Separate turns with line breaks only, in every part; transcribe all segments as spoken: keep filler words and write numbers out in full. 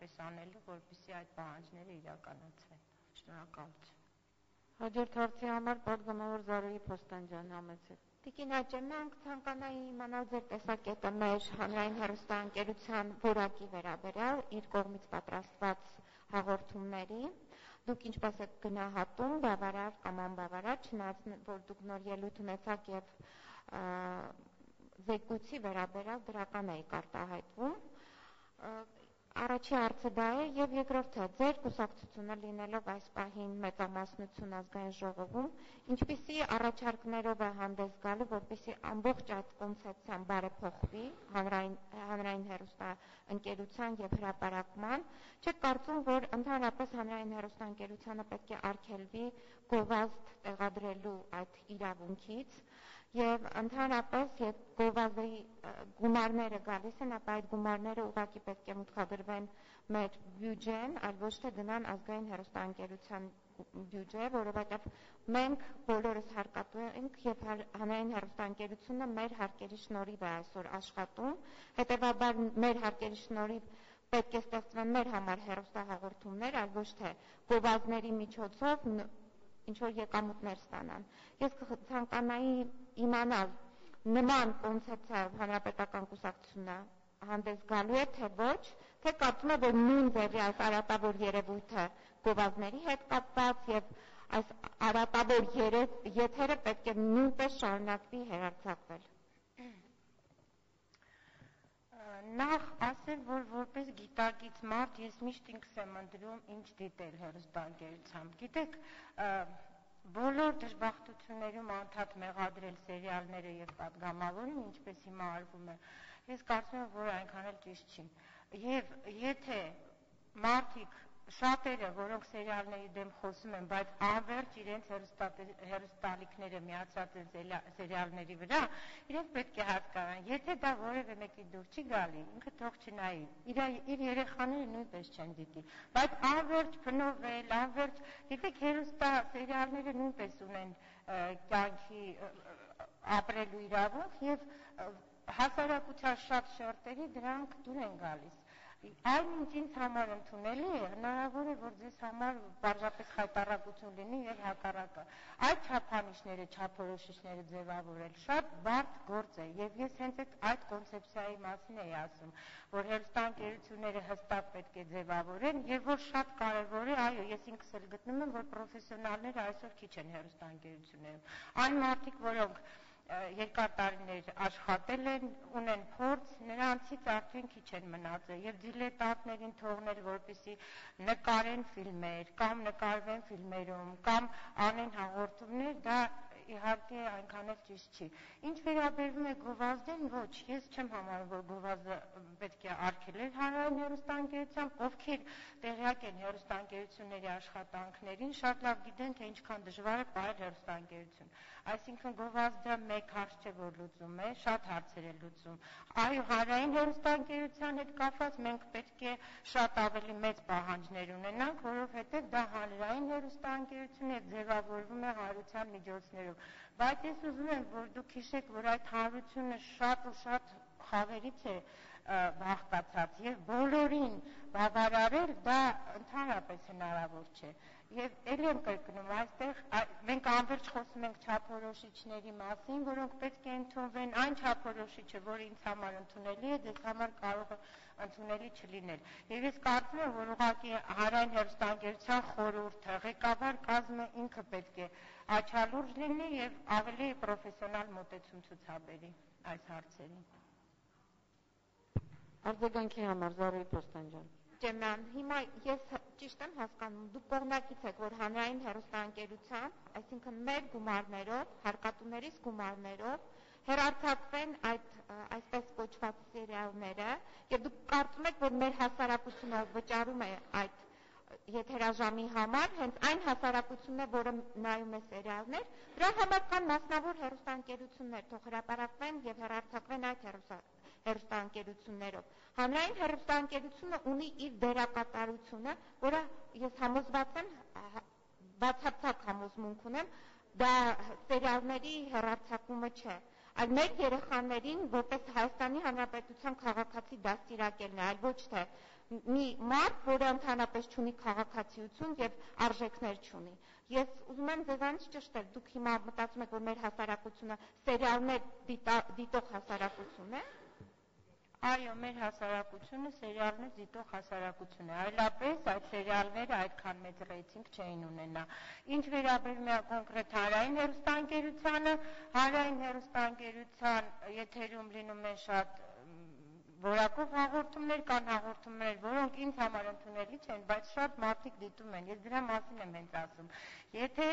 ինչպես անելու, որպեսզի այդ պահանջները իրականացվեն։ Շնորհակալություն։
Հաջորդ հարցի համար պատգամավոր Զարուհի Փոստանջյանը համեցեք։
Տիկին Աճեմ, մենք ցանկանայի իմանալ ձեր տեսակետը մեր հանրային հեռուստաընկերության որակի վերաբերյալ իր կողմից պատրաստված հաղորդումների։ Դուք ինչպես եք գնահատում, բավարար կամ անբավարար, չնայած որ դուք նոր ելույթ ունեցաք եւ զեկույցի վերաբերյալ դրական էիք արտահայտվում։ Առաջի հարցը դա է եւ երկրորդը ձեր կուսակցությունը լինելով այս պահին մեծամասնություն ազգային ժողովում, ինչպիսի առաջարկներով է հանդես գալու, որպեսզի ամբողջ այդ կոնցեպցիան բարեփոխվի հանրային հանրային հեռուստաընկերության եւ հրապարակման, չեք կարծում, որ ընդհանրապես հանրային հեռուստաընկերությանը պետք է արգելվի գովազդ տեղադրելու այդ իրավունքից եւ ընդհանրապես երբ գովազդի գումարները գալիս են, ապա այդ գումարները ուղղակի պետք է մուտքադրվեն մեր բյուջեն, այլ ոչ թե գնան ազգային հեռուստաընկերության բյուջե, որովհետեւ մենք բոլորս հարկատու ենք եւ հանրային հեռուստաընկերությունը մեր հարկերի շնորհիվ է այսօր աշխատում, հետեւաբար մեր հարկերի շնորհիվ պետք է ստեղծվեն մեր համար հեռուստահաղորդումներ, այլ ոչ թե գովազդների միջոցով ինչ որ եկամուտներ ստանան։ Ես ցանկանայի իմանալ նման կոնցեպցիայով հանրապետական կուսակցությունը հանդես գալու է, թե ոչ, թե կարծում է, որ նույն ձևի այս արատավոր երևույթը գովազդների հետ կապված եւ այս արատավոր եթերը պետք է նույնպես շարունակվի հերարցակվել։
Նախ ասել, որ որպես գիտակից մարդ ես միշտ ինքս եմ ընտրում ինչ դիտել հեռուստաընկերությամբ։ Գիտեք, բոլոր դժբախտություններում անդադ մեղադրել սերիալները եւ պատգամավորին, ինչպես հիմա արվում է, ես կարծում եմ, որ այնքան էլ ճիշտ չի։ Եվ եթե մարդիկ շատերը, որոնք սերիալների դեմ խոսում են, բայց անverջ իրենց հեռուստալիքները միացած են սերիալների վրա, իրենք պետք է հասկանան, եթե դա որևէ մեկի դուր չի գալի, ինքը թող չնայի, իր երեխաները նույնպես չեն դիտի, բայց անverջ փնովել, անverջ, գիտեք, հեռուստա սերիալները նույնպես ունեն կյանքի ապրելու իրավունք եւ հասարակության շատ շերտերի դրանք դուր են գալիս։ Այն ինչ ինձ համար ընդունելի է, հնարավոր է, որ ձեզ համար պարզապես խայտառակություն լինի եւ հակառակը։ Այդ չափանիշները, չափորոշիչները ձևավորել շատ բարդ գործ է եւ ես հենց այդ կոնցեպցիայի մասին էի ասում, որ հեռուստաընկերությունները հստակ պետք է ձևավորեն եւ որ շատ կարեւոր է, այո, ես ինքս էլ գտնում եմ, որ պրոֆեսիոնալները այսօր քիչ են հեռուստաընկերություններում։ Այն մարդիկ, որոնք երկար տարիներ աշխատել են, ունեն փորձ, նրանցից արդեն քիչ են մնացել եւ դիլետանտներին թողնել, որպեսզի նկարեն ֆիլմեր կամ նկարվեն ֆիլմերում կամ անեն հաղորդումներ, դա իհարկե այնքան էլ ճիշտ չի։ Ինչ վերաբերվում է գովազդին, ոչ, ես չեմ համարում, որ գովազդը պետք է արգելել հանրային հեռուստաընկերությամբ, ովքեր տեղյակ են հեռուստաընկերությունների աշխատանքներին, շատ լավ գիտեն, թե ինչքան դժվար է պահել հեռուստաընկերություն։ Այսինքն գովազդը մեկ հարց չէ, որ լուծում է, շատ հարցեր է լուծում։ Այո, հանրային հեռուստաընկերության հետ կապված մենք պետք է շատ ավելի մեծ պահանջներ ունենանք, որովհետև դա հանրային հեռուստաընկերություն է, ձևավորվում է հանրության միջոցներով։ Բայց ես ուզում եմ, որ դուք հիշեք, որ այդ հանրությունը շատ ու շատ խավերից է բաղկացած եւ բոլորին բավարարել դա ընդհանրապես հնարավոր չէ։ Եվ ելի եմ կրկնում, այստեղ մենք անverջ խոսում ենք չափորոշիչների մասին, որոնք պետք է ընդունվեն, այն չափորոշիչը, որը ինձ համար ընդունելի է, ձեզ համար կարող է ընդունելի չլինել։ Եվ ես կարծում եմ, որ ուղղակի հանրային հեռուստաընկերության խորհուրդը, ղեկավար կազմը ինքը պետք է աչալուրջ լինի եւ ավելի պրոֆեսիոնալ մոտեցում ցուցաբերի այս հարցերին։
Արձագանքի համար Զարուհի Փոստանջյան։
Ջեման, հիմա ես ճիշտ եմ հասկանում, դուք կողմնակից եք, որ հանրային հեռուստաընկերության, այսինքն մեր գումարներով, հարկատուներիս գումարներով հեռարձակվեն այդ այսպես կոչված սերիալները, եւ դուք կարծում եք, որ մեր հասարակությունը վճարում է այդ եթերաժամի համար, հենց այն հասարակությունն է, որը նայում է սերիալներ, դրա համար կան մասնավոր հեռուստաընկերություններ, թող հրապարակվեն եւ հեռարձակվեն այդ հեռուստաընկերություններով։ Հանրային հեռուստաընկերությունը ունի իր դերակատարությունը, որը ես համոզված եմ, բացարձակ համոզմունք ունեմ, դա սերիալների հեռարձակումը չէ, այլ մեր երեխաներին որպես Հայաստանի Հանրապետության քաղաքացի դաստիարակելն է, այլ ոչ թե մի մարդ, որը ընդհանրապես չունի քաղաքացիություն եւ արժեքներ չունի։ Ես ուզում եմ ձեզանից ճշտել, դուք հիմա մտածում եք, որ մեր հասարակությունը սերիալներ դիտող հասարակություն է։
Այո, մեր հասարակությունը սերիալներ դիտող հասարակություն է, այլապես այդ սերիալները այդքան մեծ ռեյտինգ չէին ունենա։ Ինչ վերաբերում է կոնկրետ հանրային հեռուստաընկերությանը, հանրային հեռուստաընկերության եթերում լինում են շատ որակով հաղորդումներ, կան հաղորդումներ, որոնք ինձ համար ընդունելի չեն, բայց շատ մարդիկ դիտում են, ես դրա մասին եմ հենց ասում։ Եթե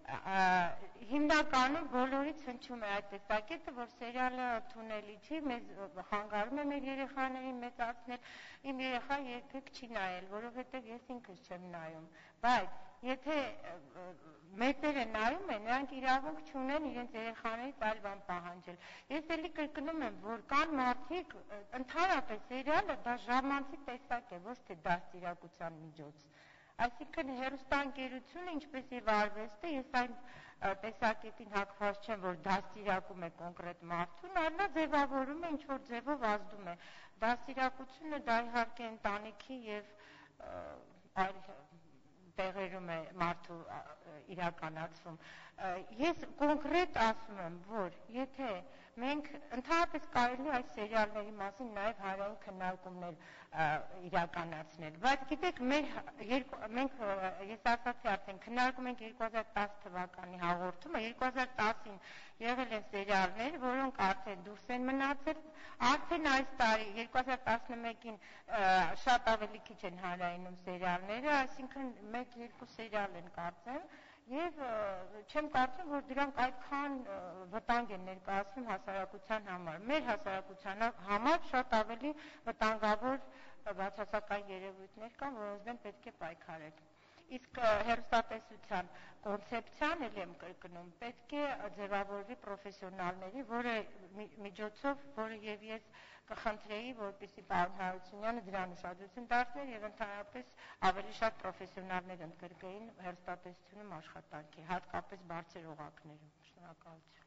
հիմնականում բոլորից հնչում է այդ տեսակետը, որ սերիալը ընդունելի չի, մեզ խանգարում է մեր երեխաներին մեծացնել, իմ երեխան երբեք չի նայել, որովհետև ես ինքս չեմ նայում, բայց եթե մեծերը նայում են, նրանք իրավունք չունեն իրենց երեխաներից այլ բան պահանջել։ Ես էլի կրկնում եմ, որ կան մարդիկ, ընդհանրապես սերիալը դա ժամանցի տեսակ է, ոչ թե դաստիարակության միջոց։ Այսինքն հեռուստաընկերությունը, ինչպես եւ արվեստը, ես այն տեսակետին հակված չեմ, որ դաստիարակում է կոնկրետ մարդուն, այլ նա ձևավորում է, ինչ-որ ձևով ազդում է։ Դաստիարակությունը դա իհարկե ընտանիքի եւ այլ տեղերում է մարդու իրականացվում։ Ես կոնկրետ ասում եմ, որ եթե մենք ընդհանրապես կարելի այս սերիալների մասին նաև հանրային քննարկումներ իրականացնել, բայց գիտեք, մենք ես ասացի արդեն քննարկում ենք երկու հազար տասը թվականի հաղորդումը, երկու հազար տասին եղել են սերիալներ, որոնք արդեն դուրս են մնացել, արդեն այս տարի երկու հազար տասնմեկին շատ ավելի քիչ են հանրայնում սերիալները, այսինքն մեկ-երկու սերիալ են կարծեմ, եւ չեմ կարծում, որ դրանք այդքան վտանգ են ներկայացնում հասարակության համար։ Մեր հասարակության համար շատ ավելի վտանգավոր բացասական երևույթներ կան, որոնց դեմ պետք է պայքարել։ Իսկ հեռուստատեսության կոնցեպցիան, ելի եմ կրկնում, պետք է ձևավորվի պրոֆեսիոնալների, որը միջոցով, որը եւ ես կխնդրեի, որպեսզի պարոն Հարությունյանը դրան ուշադրություն դարձներ եւ ընդհանրապես ավելի շատ պրոֆեսիոնալներ ընդգրկեին հեռուստատեսությունում աշխատանքի, հատկապես բարձր օղակներում։ Շնորհակալություն։